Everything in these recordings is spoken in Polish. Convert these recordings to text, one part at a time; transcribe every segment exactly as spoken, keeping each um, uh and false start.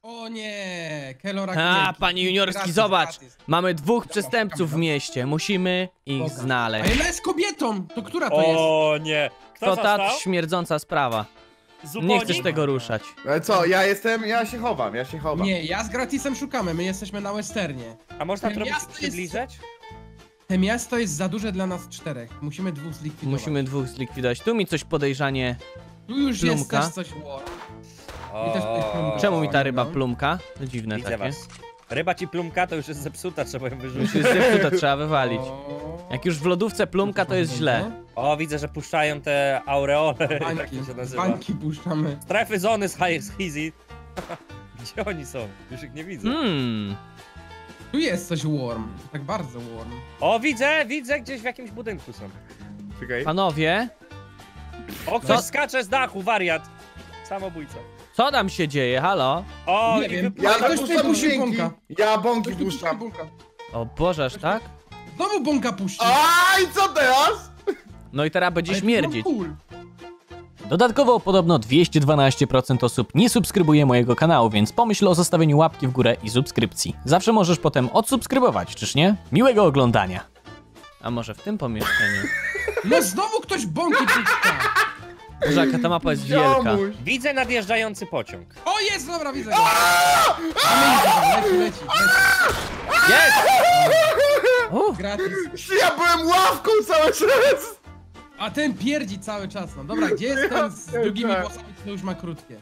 O nie, Kelora. A, panie juniorski, gratis, zobacz. gratis. Mamy dwóch przestępców w mieście. Musimy ich Dobra. A znaleźć. ona jest kobietą. To która to jest? O nie. Kto To ta został? śmierdząca sprawa. Zupełnie? Nie chcesz tego ruszać. Ale co, ja jestem, ja się chowam, ja się chowam. Nie, ja z gratisem szukamy, my jesteśmy na westernie. A można Te trochę miasto jest- przybliżać? Te miasto jest za duże dla nas czterech. Musimy dwóch zlikwidować. Musimy dwóch zlikwidować. Tu mi coś podejrzanie. Tu już Plumka. jest też coś. Wow. I też tutaj plumka. Czemu mi ta ryba no. plumka? To dziwne Widzę takie. was. Ryba ci plumka to już jest zepsuta, trzeba ją Już wyrzucić. jest zepsuta, trzeba wywalić. O. Jak już w lodówce plumka, to jest źle. O, widzę, że puszczają te aureole, jak Bańki, to się nazywa. bańki puszczamy. Strefy zony z High- z Hizzy. Gdzie oni są? Już ich nie widzę. Hmm. Tu jest coś warm. Tak bardzo warm. O, widzę, widzę, gdzieś w jakimś budynku są. Czekaj. Panowie, O, ktoś Co? skacze z dachu, wariat. Samobójca. co tam się dzieje? Halo? O, Nie i wiem. wypł- Ja Ktoś dopuszczam tutaj puści dźwięki. bąka. Ja bąki Ktoś tu puści puszczam. bąka. O Boże, aż tak? Znowu bąka puści. Aj, co teraz? No i teraz będzie Ale to śmierdzić. cool. Dodatkowo podobno dwieście dwanaście procent osób nie subskrybuje mojego kanału, więc pomyśl o zostawieniu łapki w górę i subskrypcji. Zawsze możesz potem odsubskrybować, czyż nie? Miłego oglądania. A może w tym pomieszczeniu? No znowu ktoś bąki puszcza. Boże, jaka ta mapa jest wielka. Ziomuś. Widzę nadjeżdżający pociąg. O jest, dobra, widzę go. A leci, leci, leci. Jest! Uff, Gratis. Ja byłem ławką cały czas! A ten pierdzi cały czas, no. Dobra, gdzie jest ten z drugimi włosami, co już ma krótkie?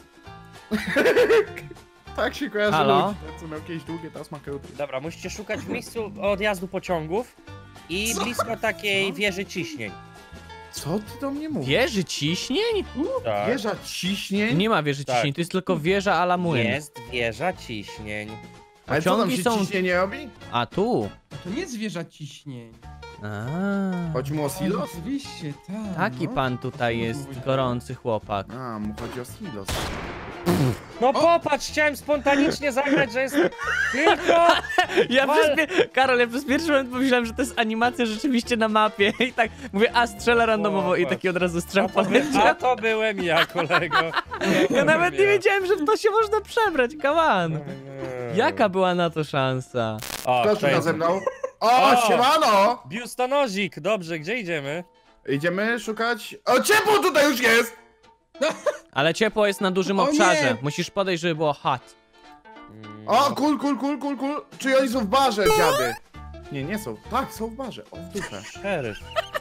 Tak się kojarzy Halo? ludzi, ten, co miał kiedyś długie, teraz ma krótkie. Dobra, musicie szukać w miejscu odjazdu pociągów i blisko takiej wieży ciśnień. Co ty do mnie mówisz? wieży ciśnień? Tak. Wieża ciśnień? Nie ma wieży Tak. ciśnień, to jest tylko wieża a la młyn. Jest wieża ciśnień. Ale co tam Pociągi się są- ciśnienie robi? A tu? To nie zwierza ciśnień. A, Chodzi mu o silos? Oczywiście, tak. taki no. pan tutaj jest gorący chłopak. A, mu chodzi o silos. No popatrz, chciałem spontanicznie zagrać, że jest tylko... Ja Wal- przez, pie- Karol, ja przez pierwszy moment pomyślałem, że to jest animacja rzeczywiście na mapie i tak mówię, a strzela randomowo i taki od razu strzał A to, by, poleciał. a to byłem ja, kolego. To Ja nawet nie byłem wiedziałem, że w to się można przebrać, come on. ja. Jaka była na to szansa? O, Kto to tu jest... ze mną? O, O! siemano! Biustonozik, dobrze, gdzie idziemy? Idziemy szukać... O, ciepło tutaj już jest! Ale ciepło jest na dużym O nie! obszarze, musisz podejść, żeby było hot. Mm, O, kul, kul, kul, kul, kul. Czy oni są w barze, dziady? Nie, nie są. Tak, są w barze. O, w dupę. Szeryf.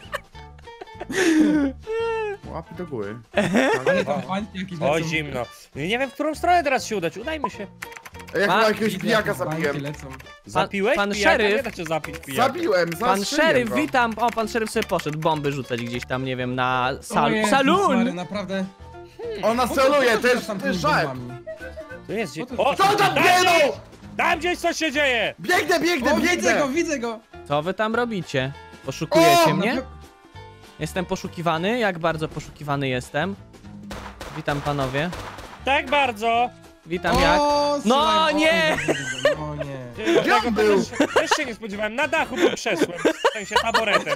Łapy do góry. Ale tam bańki jakieś O, lecą. zimno. Nie wiem, w którą stronę teraz się udać, udajmy się. Ja A, chyba jakiegoś Widzę, pijaka jakieś bańki zabiłem. lecą. Zapiłeś pan pijaka? szeryf- Nie da się zapić pijaka. Zabiłem, Pan zastrzeliłem szeryf, go. witam! O, pan szeryf sobie poszedł bomby rzucać gdzieś tam, nie wiem, na O sal Jezus salon! Mary, naprawdę. Ona Po co celuje, ty to jest, rzucasz tam to jest tymi żart. bombami? Tu jest gdzie... Co to- O, Co tam tam gdzieś, biegną? tam gdzieś coś się dzieje! Biegnę, biegnę, O, widzę biegnę! go, widzę go! Co wy tam robicie? Poszukujecie O, mnie? na- Jestem poszukiwany? Jak bardzo poszukiwany jestem? Witam panowie. Tak bardzo! Witam jak? O, No, słuchaj, o, nie! widzę go, No nie. Ty, Gdzie on tego był? Też, też się nie spodziewałem, na dachu był krzesłem, w sensie taboretem.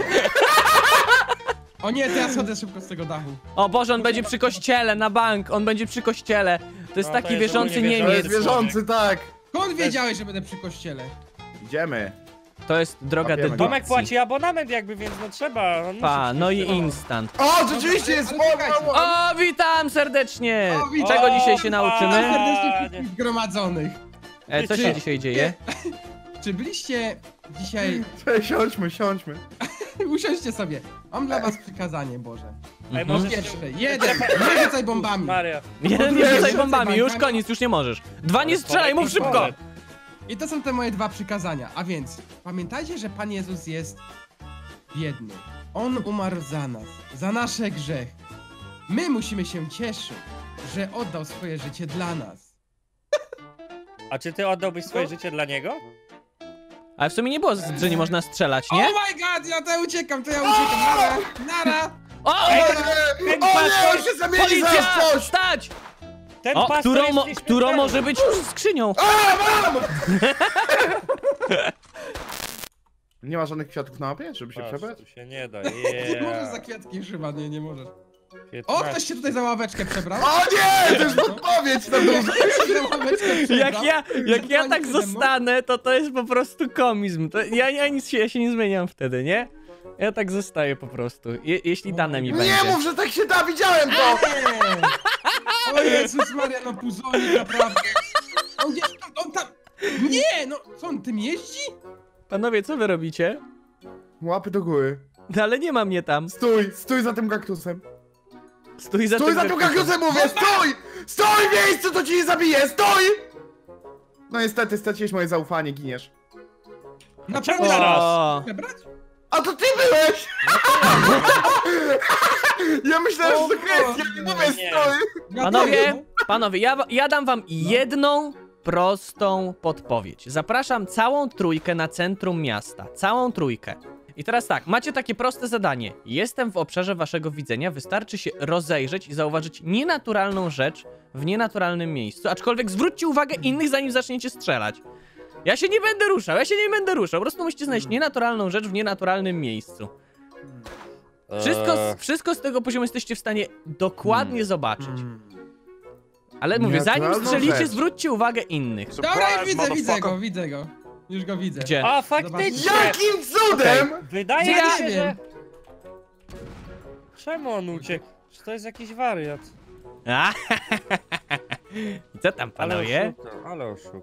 O nie, to ja schodzę szybko z tego dachu. O Boże, on będzie przy kościele, na bank, on będzie przy kościele. To jest No, to taki jest wierzący ogólnie To Niemiec. jest wierzący, tak. Skąd wiedziałeś, że będę przy kościele? Idziemy. To jest droga Łapiemy go. Tomek dedukcji. płaci abonament jakby, więc no trzeba. On Pa, musi no i przyjść. instant. O, rzeczywiście jest Ale czekajcie. mowa. O, witam serdecznie! O, witam. Czego dzisiaj się O, Witam nauczymy? serdecznie Panie. wszystkich zgromadzonych. E, co się dzisiaj dzieje? Czy byliście dzisiaj... Cześć, siądźmy, siądźmy. Usiądźcie sobie. Mam dla was przykazanie, Boże. Ej, Mhm. może Pierwsze, jeden, nie rzucaj bombami. Maria. Jeden nie Jezu, rzucaj rzucaj bombami, już bankami. koniec, już nie możesz. Dwa nie Ale strzelaj, Tomek mów szybko! poszedł. I to są te moje dwa przykazania. A więc, pamiętajcie, że Pan Jezus jest biedny. On umarł za nas, za nasze grzechy. My musimy się cieszyć, że oddał swoje życie dla nas. A czy ty oddałbyś swoje życie dla niego? Ale w sumie nie było, że nie można strzelać, nie? Oh my god, ja to uciekam, to ja uciekam. Nara, nara. O! Ej, O ten- nie, ten o nie, pastor- on się zamieni Policja! zaraz coś! Stać! Ten O, pastor którą, jest mo nieśmiertelny. którą może być skrzynią? A, mam! Nie ma żadnych kwiatów na mapie, żeby się Patrz, przebrać? tu się nie da, Nie możesz za yeah. kwiatki chyba, nie, nie możesz. O, piętnaście. ktoś się tutaj za ławeczkę przebrał? O nie, to jest podpowiedź na dużo. Ktoś się za ławeczkę Jak ja, jak ja Pani tak przede mną? zostanę, to to jest po prostu komizm. To ja, ja nic się, ja się nie zmieniam wtedy, nie? Ja tak zostaję po prostu, je, jeśli dane mi będzie. Nie mów, że tak się da, widziałem to! Nie! O Jezus Maria, no puzonik, naprawdę. On gdzieś tam, on tam... Nie, no, co on tym jeździ? Panowie, co wy robicie? Łapy do góry. No ale nie ma mnie tam. Stój, stój za tym kaktusem. Stój za Stój tym za tym kaktusem. kaktusem, mówię, stój! Stój w miejscu, to ci nie zabije, stój! No niestety, straciłeś moje zaufanie, giniesz. Naprawdę teraz? O, przebrać? A to ty byłeś! Ja myślałem, że to Krystian, nie mówię, Nie. stój! Panowie, panowie, ja, ja dam wam jedną prostą podpowiedź. Zapraszam całą trójkę na centrum miasta. Całą trójkę. I teraz tak, macie takie proste zadanie. Jestem w obszarze waszego widzenia, wystarczy się rozejrzeć i zauważyć nienaturalną rzecz w nienaturalnym miejscu, aczkolwiek zwróćcie uwagę innych, zanim zaczniecie strzelać. Ja się nie będę ruszał, ja się nie będę ruszał, po prostu musicie znaleźć nienaturalną rzecz w nienaturalnym miejscu. Wszystko z, wszystko z tego poziomu jesteście w stanie dokładnie zobaczyć. Ale mówię, zanim Nienaturalną strzelicie, rzecz. zwróćcie uwagę innych. Dobra, już widzę, widzę go, widzę go. Już go widzę. Gdzie? A, faktycznie! Jakim cudem? Wydaje Ja mi nie się, że... wiem. Czemu on uciekł? Czy to jest jakiś wariat? A, co tam, Ale panowie? oszukał, ale oszukał.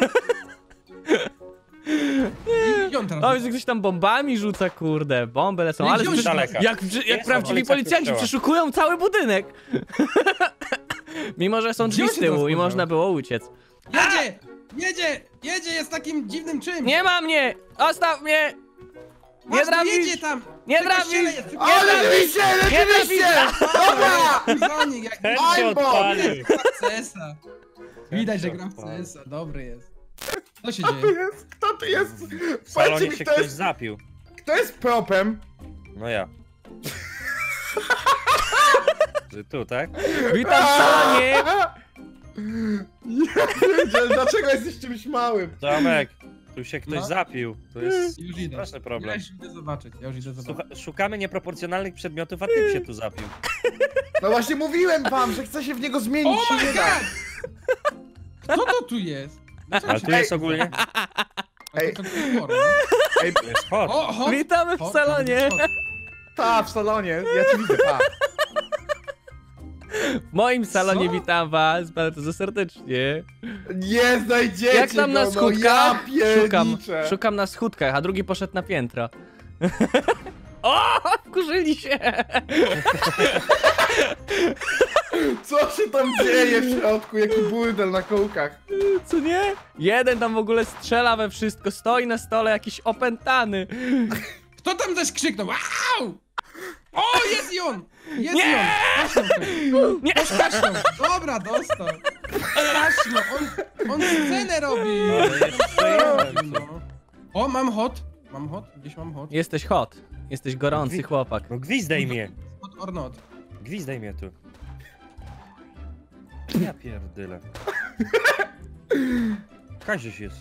I on teraz... O, że ktoś tam bombami rzuca, kurde, bomby lecą, Nie, ale gdzie on jak, daleka? jak, jak Jest prawdziwi okolica policjanci kościoła. przeszukują cały budynek. Mimo, że są Gdzie drzwi on z się tyłu i transportował? można było uciec. Jedzie! Jedzie! Jedzie, jest takim dziwnym czymś! Nie ma mnie! Ostaw mnie! Nie Masz, no trafisz! jedzie tam! Nie Przy trafisz! kościele jest, przy Nie Ale kościele. rzeczywiście, rzeczywiście! Dobra! Puzonik, jak Ten się Ajbo! odpalił. gra w C S a. Widać, że się gra w C odpalił. S a, dobry jest. Co się Kto tu dzieje? jest? Kto tu jest? W Powiedzcie salonie mi, się kto ktoś jest, zapił. kto jest propem? No ja. Ty tu, tak? Witam w salonie! Ja wiedziałem, dlaczego jesteś czymś małym? Tomek, tu się ktoś No. zapił. To jest Już idę. straszny problem. Ja już idę zobaczyć, ja już idę zobaczyć. Słucha szukamy nieproporcjonalnych przedmiotów, a ty się tu zapił. No właśnie mówiłem wam, że chcę się w niego zmienić. Oh się my nie da. god! Co to tu jest? No co Ale się tu dzieje? jest ogólnie... Ej. To jest chore, no. Ej, Tu jest hot. O, hot! Witamy w Hot, salonie! hot. ta w salonie, ja cię widzę, ta. W moim salonie Co? witam was bardzo serdecznie. Nie znajdziecie Jak tam na go, schódkach? No, ja Szukam, pierniczę. szukam na schódkach, a drugi poszedł na piętro. O, wkurzyli się! Co się tam dzieje w środku? Jaki burdel na kołkach. Co nie? Jeden tam w ogóle strzela we wszystko, stoi na stole jakiś opętany. Kto tam też krzyknął? Au! O, jest i on! Jest Nie! i on! Kaszlał ktoś. Nie! Ktoś kaszlał. Dobra, dostał. Kaszlał, on, on scenę robi. Ale jeszcze jeden, No. O, mam hot. Mam hot? Gdzieś mam hot. Jesteś hot. Jesteś gorący Wi- chłopak. No gwizdaj mnie. Hot or not. Gwizdaj mnie tu. Ja pierdyle. Kaziusz jest.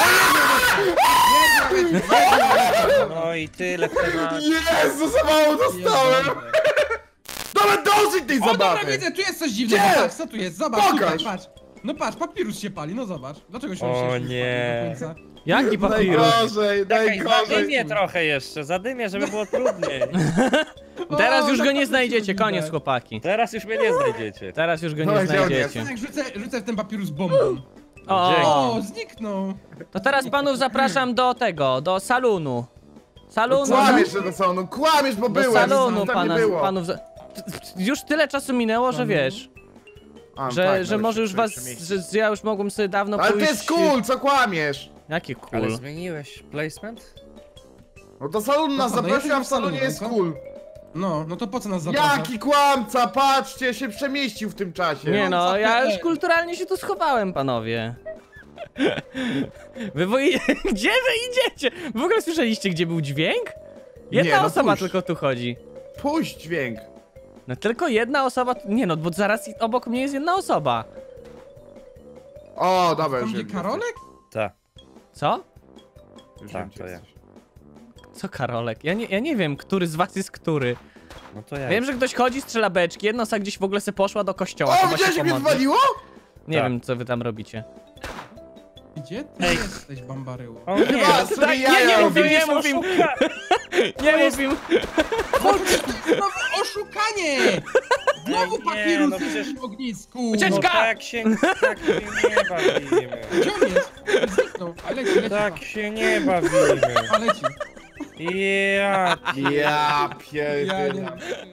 No i tyle w temacie. Jezu, za mało dostałem! Dobra, dosyć tej O, dobra, zabawy! widzę, tu jest coś dziwnego. Gdzie? Patrz, co tu jest? Zobacz, Pokaż. tutaj, patrz. No patrz, papirus się pali, no zobacz. Dlaczego się on O się nie. nie spalił do końca? Jaki papirus? Najgorzej, Czekaj, najgorzej. zadymię trochę jeszcze, zadymię, żeby było trudniej. Teraz O, już go tak nie to znajdziecie, widać. koniec chłopaki. Teraz już mnie nie znajdziecie. Teraz już go No, nie gdzie on znajdziecie. Jak rzucę, rzucę w ten papirus bombą. O, O, zniknął. to teraz panów zapraszam do tego, do salonu. Salonu. Kłamiesz, że to są, no kłamiesz, bo Do byłem, salonu tam pana, nie było. panów. Za... Już tyle czasu minęło, że wiesz, A, że, tak, że no, może się już was, przemieścić. że ja już mogłem sobie dawno Ale to pójść. jest cool, co kłamiesz? Jaki Ale cool. zmieniłeś placement? No to salon nas No co, no zaprosił, a w jesteśmy w salonie salonie, jest co? cool. No, no to po co nas zapraszasz? Jaki kłamca, patrzcie, się przemieścił w tym czasie. Nie no, co ja ty? już kulturalnie się tu schowałem, panowie. Wy woje... Gdzie wy idziecie? W ogóle słyszeliście, gdzie był dźwięk? Jedna Nie, no osoba puść. tylko tu chodzi. Puść dźwięk. No tylko jedna osoba... tu- Nie no, bo zaraz i- obok mnie jest jedna osoba. O, dobra, Tam już gdzie wiem, Karolek? Tak. Co? Już Tak, wiem, gdzie to ja. jesteś. Co Karolek? Ja nie, ja nie wiem, który z was jest który. No to ja. Wiem, że ktoś chodzi, strzela beczki, jedna osoba gdzieś w ogóle se poszła do kościoła. O, chyba się widziałeś, jak mnie pomodlić. wywaliło? Nie Tak. wiem, co wy tam robicie. Gdzie ty Ej. jesteś, Bambaryło? O nie, Chyba to, sobie nie, jaja nie robi. mów im, nie jest mów im. oszuka... Nie jest- mów im. Znowu oszukanie! Znowu Ej, nie, papirus no jest przecież- w ognisku! Ucieczka! No tak się, tak się nie bawimy. Gdzie on jest? Zniknął, a leci, leci. Tak się nie bawimy. A leci. Ja Ja Ja pierdolę. nie...